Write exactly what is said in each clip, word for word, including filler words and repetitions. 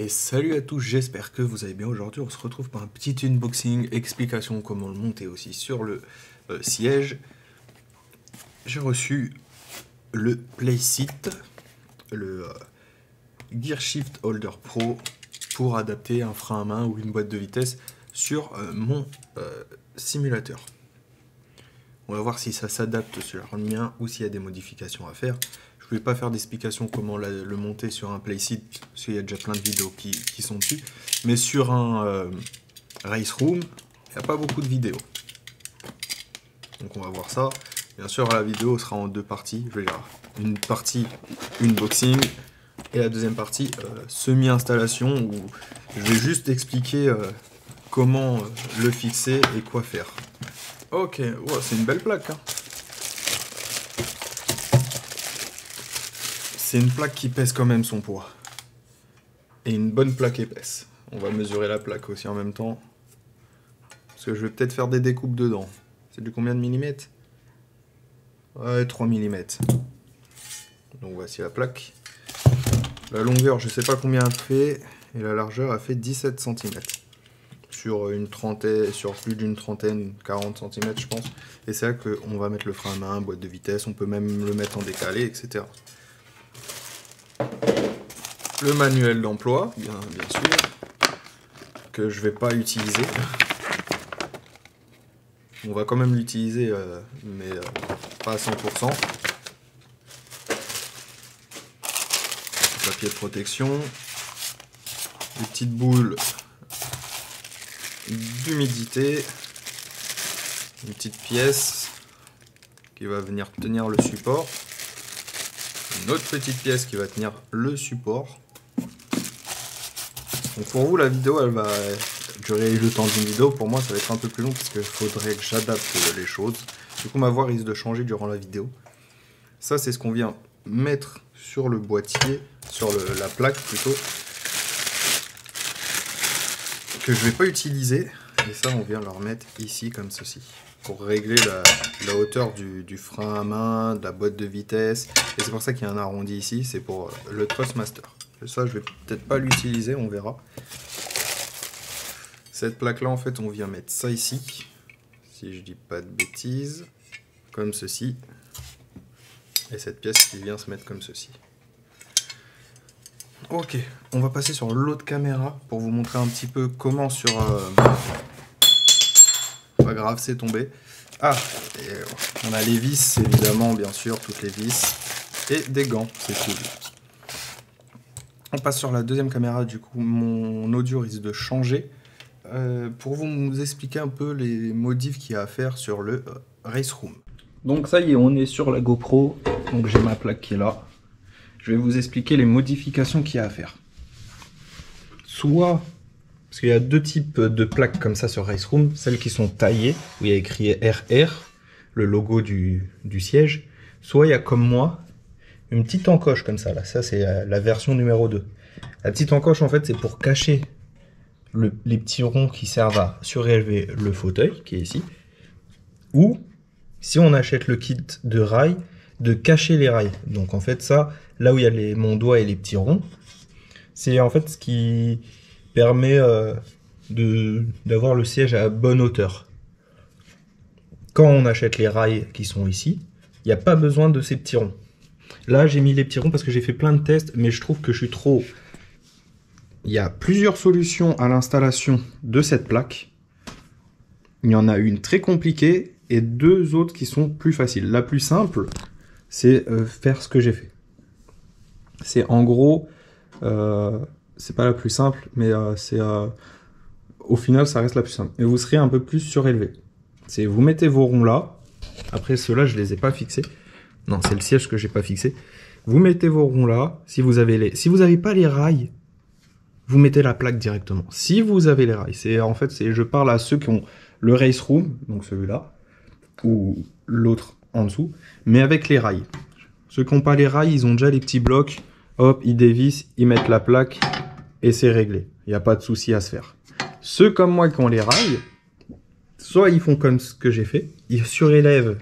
Et salut à tous, j'espère que vous allez bien. Aujourd'hui on se retrouve pour un petit unboxing, explication comment le monter aussi sur le euh, siège. J'ai reçu le Playseat, le euh, Gear Shift Holder Pro pour adapter un frein à main ou une boîte de vitesse sur euh, mon euh, simulateur. On va voir si ça s'adapte sur le mien ou s'il y a des modifications à faire. Je ne vais pas faire d'explication comment la, le monter sur un Playseat, parce qu'il y a déjà plein de vidéos qui, qui sont dessus. Mais sur un euh, Race Room, il n'y a pas beaucoup de vidéos. Donc on va voir ça. Bien sûr, la vidéo sera en deux parties. Je vais dire une partie unboxing et la deuxième partie euh, semi-installation, où je vais juste expliquer euh, comment euh, le fixer et quoi faire. Ok, wow, c'est une belle plaque, hein. C'est une plaque qui pèse quand même son poids. Et une bonne plaque épaisse. On va mesurer la plaque aussi en même temps. Parce que je vais peut-être faire des découpes dedans. C'est du combien de millimètres? Ouais, trois millimètres. Donc voici la plaque. La longueur, je sais pas combien elle fait. Et la largeur, elle fait dix-sept centimètres. Sur une trentaine, sur plus d'une trentaine, quarante centimètres je pense. Et c'est là qu'on va mettre le frein à main, boîte de vitesse. On peut même le mettre en décalé, et cetera. Le manuel d'emploi, bien, bien sûr, que je vais pas utiliser. On va quand même l'utiliser, euh, mais euh, pas à cent pour cent. Papier de protection, des petites boules d'humidité, une petite pièce qui va venir tenir le support, une autre petite pièce qui va tenir le support. Donc pour vous, la vidéo, elle va durer le temps d'une vidéo. Pour moi, ça va être un peu plus long parce qu'il faudrait que j'adapte les choses. Du coup, ma voix risque de changer durant la vidéo. Ça, c'est ce qu'on vient mettre sur le boîtier, sur le, la plaque plutôt, que je vais pas utiliser. Et ça, on vient le remettre ici comme ceci, pour régler la, la hauteur du, du frein à main, de la boîte de vitesse. Et c'est pour ça qu'il y a un arrondi ici, c'est pour le Thrustmaster. Ça, je vais peut-être pas l'utiliser, on verra. Cette plaque-là, en fait, on vient mettre ça ici, si je dis pas de bêtises, comme ceci. Et cette pièce qui vient se mettre comme ceci. Ok, on va passer sur l'autre caméra pour vous montrer un petit peu comment sur... Euh... Pas grave, c'est tombé. Ah, et on a les vis, évidemment, bien sûr, toutes les vis. Et des gants, c'est cool. On passe sur la deuxième caméra, du coup, mon audio risque de changer. Euh, pour vous expliquer un peu les modifs qu'il y a à faire sur le euh, Race Room. Donc ça y est, on est sur la GoPro, donc j'ai ma plaque qui est là. Je vais vous expliquer les modifications qu'il y a à faire. Soit, parce qu'il y a deux types de plaques comme ça sur Race Room, celles qui sont taillées, où il y a écrit R R, le logo du, du siège. Soit il y a comme moi, une petite encoche comme ça, là, ça c'est la version numéro deux. La petite encoche en fait c'est pour cacher le, les petits ronds qui servent à surélever le fauteuil, qui est ici. Ou, si on achète le kit de rails, de cacher les rails. Donc en fait ça, là où il y a les, mon doigt et les petits ronds, c'est en fait ce qui permet euh, de d'avoir le siège à bonne hauteur. Quand on achète les rails qui sont ici, il n'y a pas besoin de ces petits ronds. Là, j'ai mis les petits ronds parce que j'ai fait plein de tests, mais je trouve que je suis trop... Il y a plusieurs solutions à l'installation de cette plaque. Il y en a une très compliquée et deux autres qui sont plus faciles. La plus simple, c'est euh, faire ce que j'ai fait. C'est en gros... Euh, c'est pas la plus simple, mais euh, c'est... Euh, au final, ça reste la plus simple. Et vous serez un peu plus surélevé. C'est vous mettez vos ronds là. Après, ceux-là, je les ai pas fixés. Non, c'est le siège que j'ai pas fixé. Vous mettez vos ronds là. Si vous avez les, si vous n'avez pas les rails, vous mettez la plaque directement. Si vous avez les rails, c'est en fait, c'est je parle à ceux qui ont le Race Room, donc celui-là, ou l'autre en dessous, mais avec les rails. Ceux qui n'ont pas les rails, ils ont déjà les petits blocs. Hop, ils dévissent, ils mettent la plaque et c'est réglé. Il n'y a pas de souci à se faire. Ceux comme moi qui ont les rails, soit ils font comme ce que j'ai fait, ils surélèvent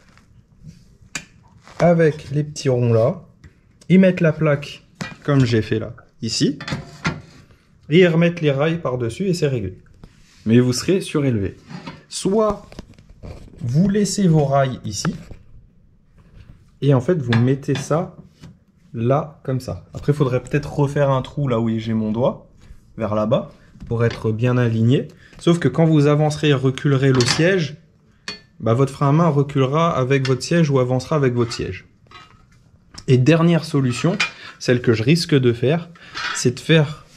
avec les petits ronds là, ils mettent la plaque comme j'ai fait là, ici, et remettre les rails par-dessus et c'est réglé. Mais vous serez surélevé. Soit vous laissez vos rails ici et en fait vous mettez ça là comme ça. Après il faudrait peut-être refaire un trou là où j'ai mon doigt, vers là-bas, pour être bien aligné. Sauf que quand vous avancerez et reculerez le siège, bah, votre frein à main reculera avec votre siège ou avancera avec votre siège. Et dernière solution, celle que je risque de faire, c'est de faire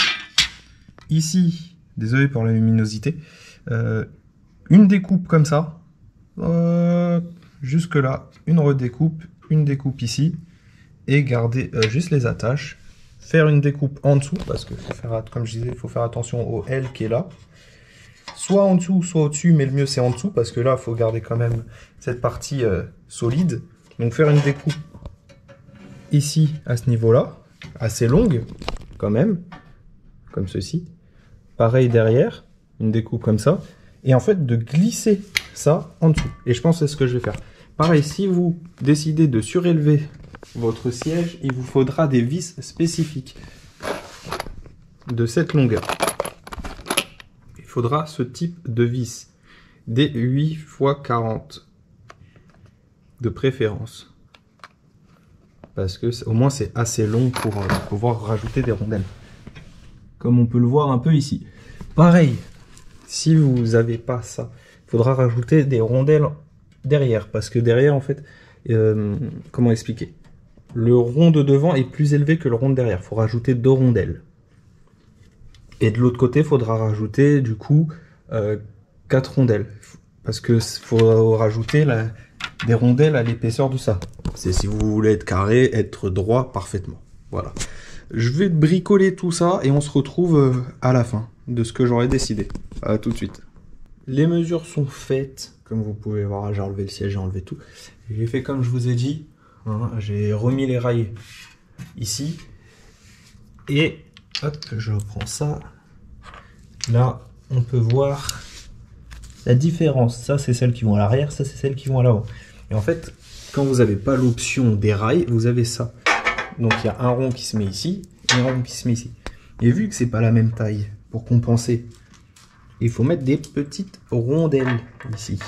ici, désolé pour la luminosité, euh, une découpe comme ça, euh, jusque là, une redécoupe, une découpe ici, et garder euh, juste les attaches, faire une découpe en dessous, parce que faut faire, comme je disais, il faut faire attention au L qui est là, soit en dessous, soit au-dessus, mais le mieux c'est en dessous, parce que là, il faut garder quand même cette partie euh, solide. Donc faire une découpe ici, à ce niveau-là, assez longue, quand même, comme ceci. Pareil derrière, une découpe comme ça. Et en fait, de glisser ça en dessous. Et je pense que c'est ce que je vais faire. Pareil, si vous décidez de surélever votre siège, il vous faudra des vis spécifiques de cette longueur. Il faudra ce type de vis, des huit fois quarante de préférence. Parce que au moins c'est assez long pour euh, pouvoir rajouter des rondelles. Comme on peut le voir un peu ici. Pareil, si vous n'avez pas ça, il faudra rajouter des rondelles derrière. Parce que derrière, en fait, euh, comment expliquer? Le rond de devant est plus élevé que le rond de derrière. Il faut rajouter deux rondelles. Et de l'autre côté, il faudra rajouter du coup euh, quatre rondelles. Parce que faut rajouter la, des rondelles à l'épaisseur de ça. C'est si vous voulez être carré, être droit parfaitement. Voilà. Je vais bricoler tout ça et on se retrouve à la fin de ce que j'aurais décidé. À tout de suite. Les mesures sont faites. Comme vous pouvez voir, j'ai enlevé le siège, j'ai enlevé tout. J'ai fait comme je vous ai dit. Hein, j'ai remis les rails ici. Et hop, je reprends ça. Là, on peut voir la différence. Ça, c'est celles qui vont à l'arrière. Ça, c'est celles qui vont à l'avant. Et en fait, quand vous n'avez pas l'option des rails, vous avez ça. Donc il y a un rond qui se met ici et un rond qui se met ici. Et vu que c'est pas la même taille, pour compenser, il faut mettre des petites rondelles ici.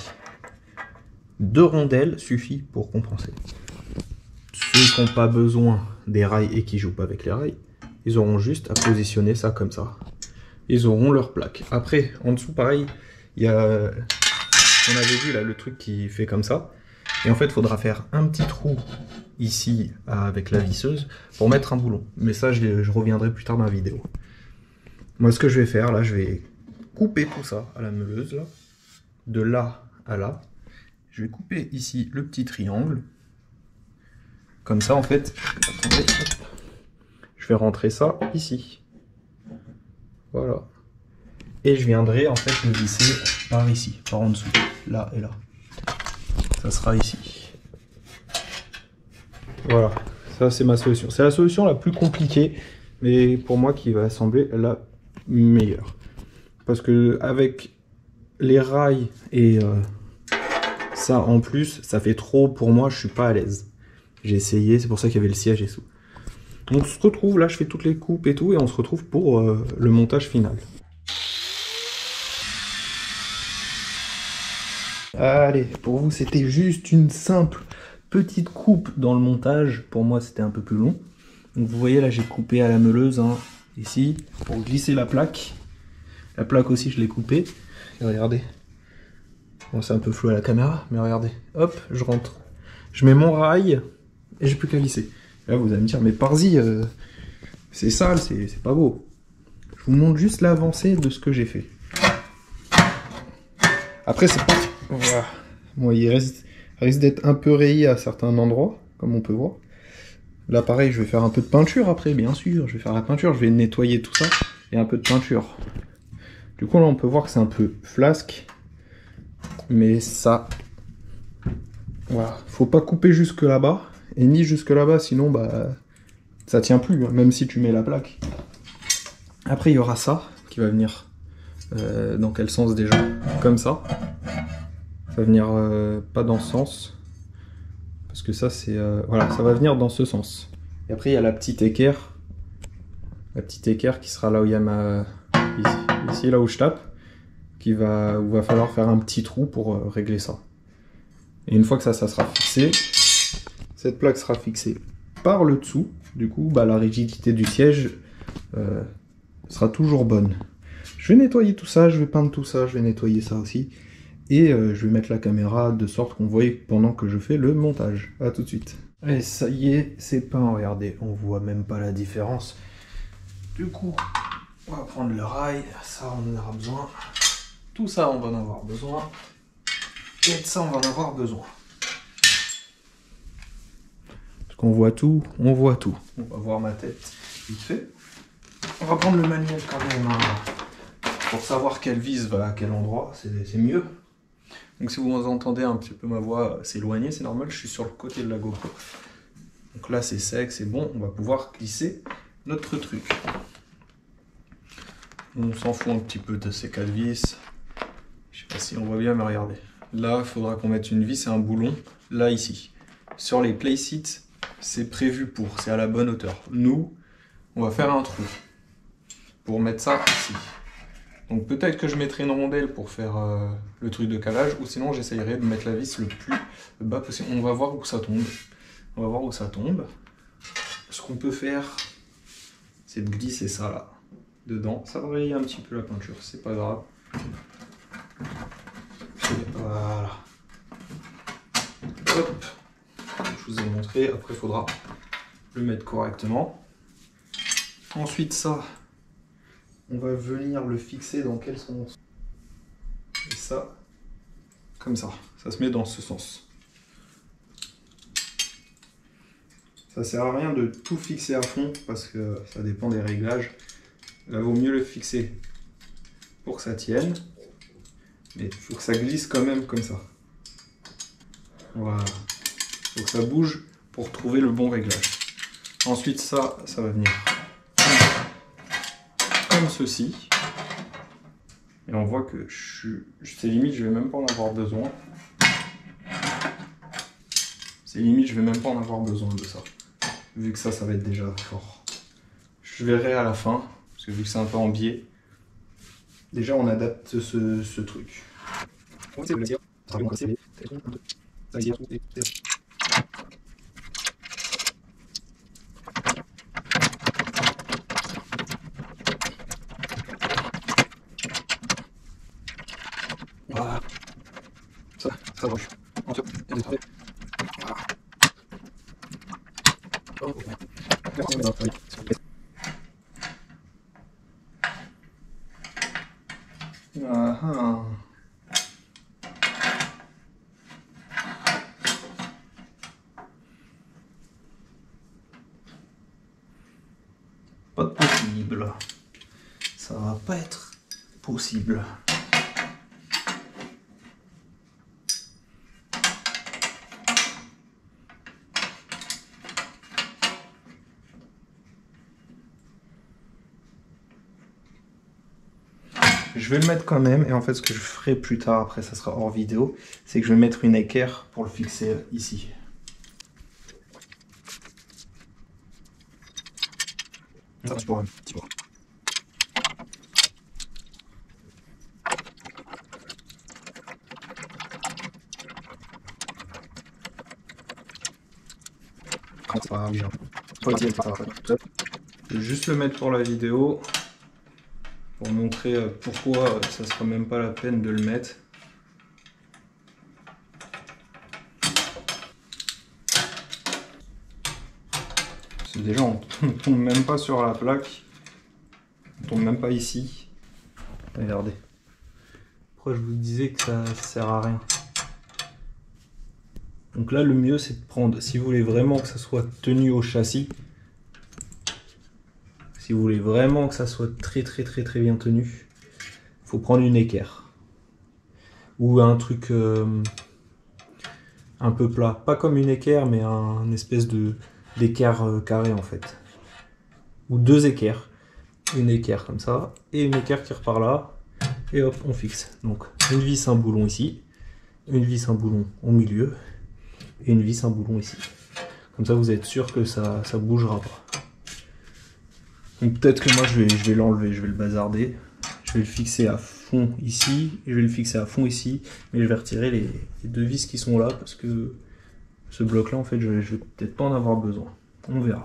Deux rondelles suffit pour compenser. Ceux qui n'ont pas besoin des rails et qui jouent pas avec les rails, ils auront juste à positionner ça comme ça. Ils auront leur plaque. Après, en dessous, pareil, il y a, on avait vu là le truc qui fait comme ça. Et en fait, il faudra faire un petit trou ici avec la visseuse pour mettre un boulon. Mais ça, je, je reviendrai plus tard dans la vidéo. Moi, ce que je vais faire, là, je vais couper tout ça à la meuleuse, là, de là à là. Je vais couper ici le petit triangle. Comme ça, en fait, attendez, hop, je vais rentrer ça ici. Voilà. Et je viendrai, en fait, le visser par ici, par en dessous, là et là. Ça sera ici. Voilà, ça c'est ma solution. C'est la solution la plus compliquée, mais pour moi qui va sembler la meilleure. Parce que avec les rails et euh, ça en plus, ça fait trop pour moi, je suis pas à l'aise. J'ai essayé, c'est pour ça qu'il y avait le siège et tout. Donc on se retrouve, là je fais toutes les coupes et tout, et on se retrouve pour euh, le montage final. Allez, pour vous c'était juste une simple petite coupe dans le montage. Pour moi c'était un peu plus long. Donc vous voyez là j'ai coupé à la meuleuse hein, ici pour glisser la plaque. La plaque aussi je l'ai coupée. Et regardez. Bon c'est un peu flou à la caméra mais regardez. Hop je rentre. Je mets mon rail et j'ai plus qu'à lisser. Là vous allez me dire mais par-y euh, c'est sale, c'est pas beau. Je vous montre juste l'avancée de ce que j'ai fait. Après c'est pas... Voilà. Bon, il reste, risque d'être un peu rayé à certains endroits, comme on peut voir. Là, pareil, je vais faire un peu de peinture après, bien sûr. Je vais faire la peinture, je vais nettoyer tout ça et un peu de peinture. Du coup, là, on peut voir que c'est un peu flasque. Mais ça... Voilà. Faut pas couper jusque là-bas. Et ni jusque là-bas, sinon, bah... ça tient plus, hein, même si tu mets la plaque. Après, il y aura ça, qui va venir... Euh, dans quel sens déjà? Comme ça. Ça va venir euh, pas dans ce sens parce que ça c'est euh, voilà, ça va venir dans ce sens. Et après il y a la petite équerre la petite équerre qui sera là où il y a ma... Ici, ici là où je tape, qui va... où il va falloir faire un petit trou pour euh, régler ça. Et une fois que ça, ça sera fixé, cette plaque sera fixée par le dessous. Du coup, bah, la rigidité du siège euh, sera toujours bonne. Je vais nettoyer tout ça, je vais peindre tout ça, je vais nettoyer ça aussi. Et euh, je vais mettre la caméra de sorte qu'on voit pendant que je fais le montage. A tout de suite. Et ça y est, c'est peint, regardez, on voit même pas la différence. Du coup, on va prendre le rail, ça on en aura besoin. Tout ça on va en avoir besoin. Et de ça on va en avoir besoin. Parce qu'on voit tout, on voit tout. On va voir ma tête vite fait. On va prendre le manuel quand même, hein, pour savoir quelle vis va à quel endroit, c'est mieux. Donc si vous entendez un petit peu ma voix s'éloigner, c'est normal, je suis sur le côté de la GoPro. Donc là c'est sec, c'est bon, on va pouvoir glisser notre truc. On s'en fout un petit peu de ces quatre vis. Je sais pas si on voit bien, mais regardez. Là, il faudra qu'on mette une vis et un boulon, là ici. Sur les playseats, c'est prévu pour, c'est à la bonne hauteur. Nous, on va faire un trou pour mettre ça ici. Donc peut-être que je mettrai une rondelle pour faire euh, le truc de calage, ou sinon j'essayerai de mettre la vis le plus bas possible. On va voir où ça tombe. On va voir où ça tombe. Ce qu'on peut faire, c'est de glisser ça là, dedans. Ça va rayer un petit peu la peinture, c'est pas grave. Voilà. Hop. Je vous ai montré, après il faudra le mettre correctement. Ensuite ça, on va venir le fixer dans quel sens? Et ça, comme ça, ça se met dans ce sens. Ça sert à rien de tout fixer à fond parce que ça dépend des réglages. Là, vaut mieux le fixer pour que ça tienne, mais il faut que ça glisse quand même comme ça. Voilà. Il faut que ça bouge pour trouver le bon réglage. Ensuite, ça, ça va venir comme ceci. Et on voit que je suis... c'est limite, je vais même pas en avoir besoin. C'est limite, je vais même pas en avoir besoin de ça. Vu que ça, ça va être déjà fort. Je verrai à la fin, parce que vu que c'est un peu en biais, déjà on adapte ce, ce truc. Voilà. Ça, ça marche. Ah ah. Pas possible. Ça va pas être possible. Je vais le mettre quand même, et en fait ce que je ferai plus tard, après ça sera hors vidéo, c'est que je vais mettre une équerre pour le fixer ici. Ça, c'est pour un petit peu. Je vais juste le mettre pour la vidéo, pour montrer pourquoi ça sera même pas la peine de le mettre. C'est déjà, on ne tombe même pas sur la plaque, on tombe même pas ici. Regardez. Pourquoi je vous disais que ça sert à rien? Donc là, le mieux, c'est de prendre, si vous voulez vraiment que ça soit tenu au châssis, si vous voulez vraiment que ça soit très très très très bien tenu, il faut prendre une équerre. Ou un truc euh, un peu plat. Pas comme une équerre, mais un, un espèce de d'équerre euh, carré en fait. Ou deux équerres. Une équerre comme ça, et une équerre qui repart là, et hop, on fixe. Donc une vis, un boulon ici, une vis, un boulon au milieu, et une vis, un boulon ici. Comme ça, vous êtes sûr que ça ne bougera pas. Donc peut-être que moi je vais, je vais l'enlever, je vais le bazarder. Je vais le fixer à fond ici, et je vais le fixer à fond ici, mais je vais retirer les, les deux vis qui sont là, parce que ce bloc là en fait je, je vais peut-être pas en avoir besoin. On verra.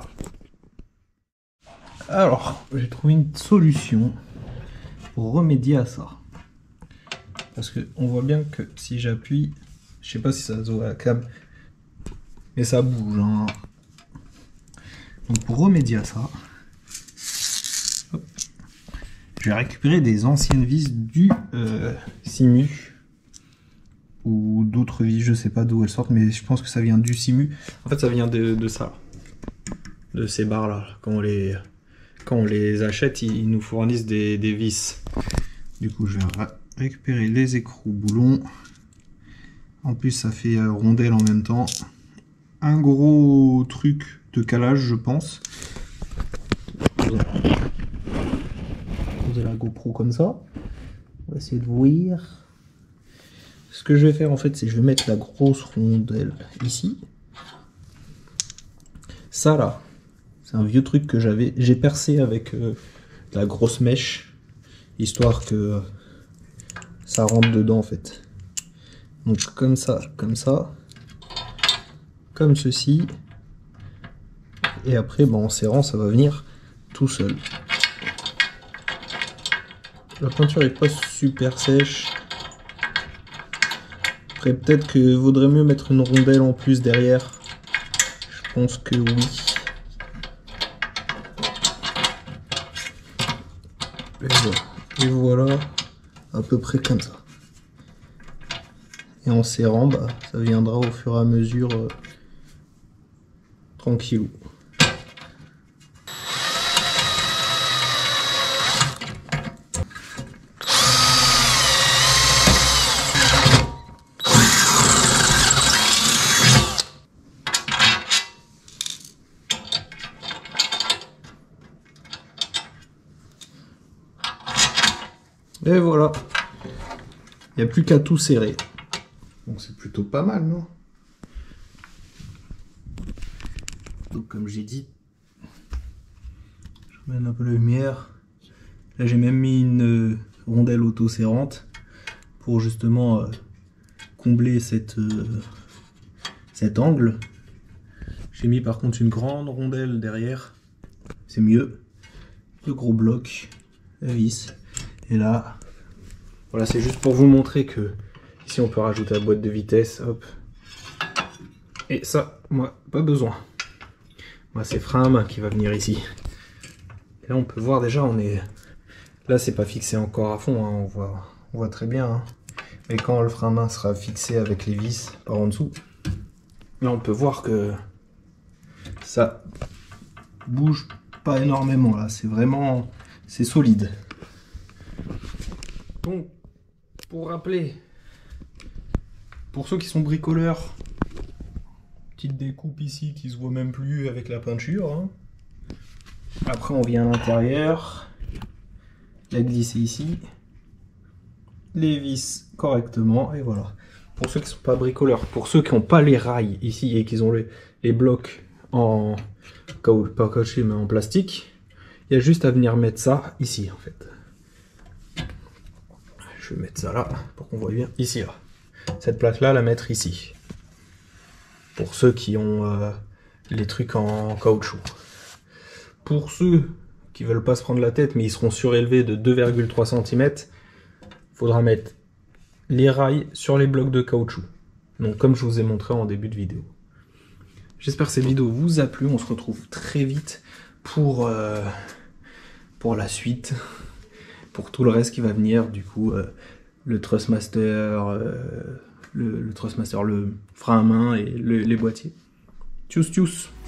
Alors, j'ai trouvé une solution pour remédier à ça. Parce que on voit bien que si j'appuie, je sais pas si ça se voit à la cam, mais ça bouge. Hein. Donc pour remédier à ça, hop, je vais récupérer des anciennes vis du euh, Simu ou d'autres vis, je sais pas d'où elles sortent, mais je pense que ça vient du Simu. En fait, ça vient de, de ça, de ces barres là. Quand on les, quand on les achète, ils nous fournissent des, des vis. Du coup, je vais récupérer les écrous boulons. En plus, ça fait rondelle en même temps. Un gros truc de calage, je pense. Poser la GoPro comme ça. On va essayer de voir. Ce que je vais faire en fait, c'est que je vais mettre la grosse rondelle ici. Ça là, c'est un vieux truc que j'avais. J'ai percé avec euh, de la grosse mèche, histoire que euh, ça rentre dedans en fait. Donc comme ça, comme ça, comme ceci. Et après, bah, en serrant, ça va venir tout seul. La peinture est pas super sèche. Après, peut-être que vaudrait mieux mettre une rondelle en plus derrière. Je pense que oui. Et voilà. Et voilà, à peu près comme ça. Et en serrant, bah, ça viendra au fur et à mesure euh, tranquillou. Et voilà, il n'y a plus qu'à tout serrer. Donc c'est plutôt pas mal, non? Donc comme j'ai dit, je remets un peu la lumière. Là j'ai même mis une rondelle auto-serrante pour justement euh, combler cette, euh, cet angle. J'ai mis par contre une grande rondelle derrière, c'est mieux. Le gros bloc, la vis. Et là, voilà, c'est juste pour vous montrer que ici on peut rajouter la boîte de vitesse, hop. Et ça, moi, pas besoin. Moi, c'est frein à main qui va venir ici. Et là, on peut voir déjà, on est... Là, c'est pas fixé encore à fond, hein, on, voit, on voit très bien. Hein. Mais quand le frein à main sera fixé avec les vis par en dessous, là, on peut voir que ça bouge pas énormément. Là, c'est vraiment... c'est solide. Donc, pour rappeler, pour ceux qui sont bricoleurs, petite découpe ici qui se voit même plus avec la peinture. Hein. Après, on vient à l'intérieur, la glisser ici, les vis correctement, et voilà. Pour ceux qui ne sont pas bricoleurs, pour ceux qui n'ont pas les rails ici et qui ont les, les blocs en caoutchouc, pas caoutchouc mais en plastique, il y a juste à venir mettre ça ici en fait. Je vais mettre ça là pour qu'on voit bien ici là. Cette plaque là, la mettre ici. Pour ceux qui ont euh, les trucs en caoutchouc. Pour ceux qui veulent pas se prendre la tête mais ils seront surélevés de deux virgule trois centimètres, il faudra mettre les rails sur les blocs de caoutchouc. Donc comme je vous ai montré en début de vidéo. J'espère que cette vidéo vous a plu. On se retrouve très vite pour, euh, pour la suite. Pour tout le reste qui va venir, du coup, euh, le Trustmaster, euh, le, le Trustmaster, le frein à main et le, les boîtiers. Tchuss tchuss.